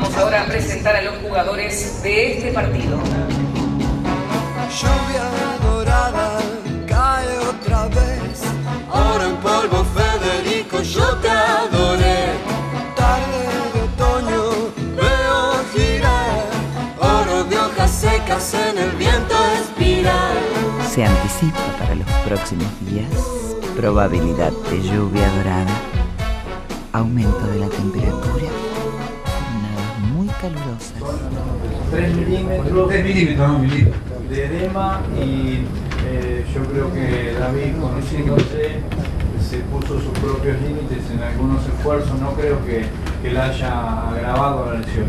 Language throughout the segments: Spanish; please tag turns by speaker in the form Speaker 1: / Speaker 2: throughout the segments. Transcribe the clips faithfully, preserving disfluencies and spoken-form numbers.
Speaker 1: Vamos ahora a presentar a los jugadores de este partido.
Speaker 2: Lluvia dorada cae otra vez. Oro en polvo, Federico, yo te adoré. Tarde de otoño veo girar oro de hojas secas en el viento espiral.
Speaker 3: Se anticipa para los próximos días probabilidad de lluvia dorada, aumento de la temperatura, jornadas muy calurosas.
Speaker 4: tres milímetros,
Speaker 5: tres milímetros, no milímetros.
Speaker 4: de edema y eh, yo creo que David, conociéndose, se puso sus propios límites en algunos esfuerzos. No creo que, que él haya agravado la lesión.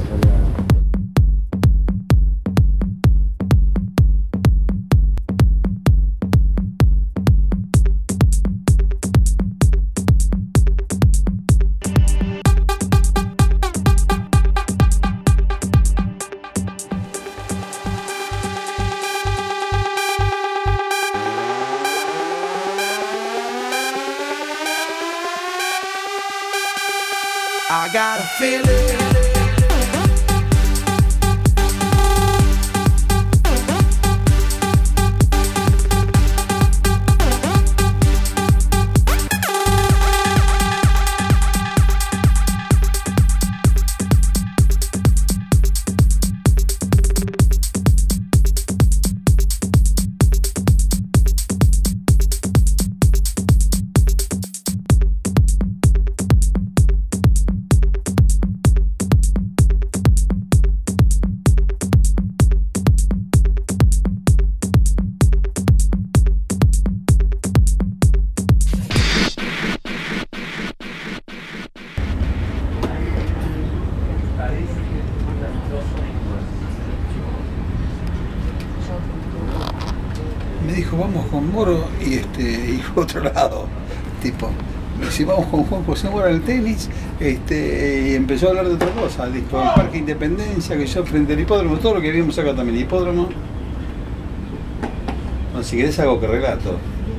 Speaker 2: I got a feeling.
Speaker 5: Me dijo, vamos con Moro y este y fue a otro lado, tipo, me dice, vamos con Juan José Moro al tenis, este, y empezó a hablar de otra cosa, tipo, el Parque Independencia, que yo frente al hipódromo, todo lo que vimos acá también, el hipódromo. Bueno, si querés hago que relato.